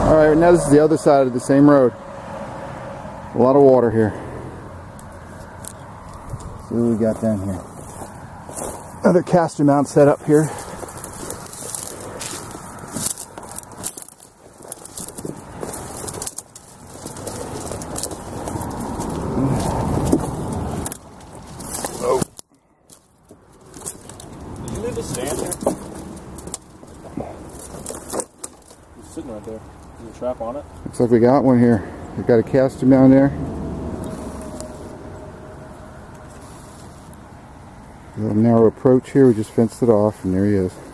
Alright, now this is the other side of the same road. A lot of water here. See what we got down here. Another Castor mount set up here. Oh. Did you leave the stand there? It's sitting right there. Is a trap on it? Looks like we got one here. We got a Castor down there. A little narrow approach here. We just fenced it off, and there he is.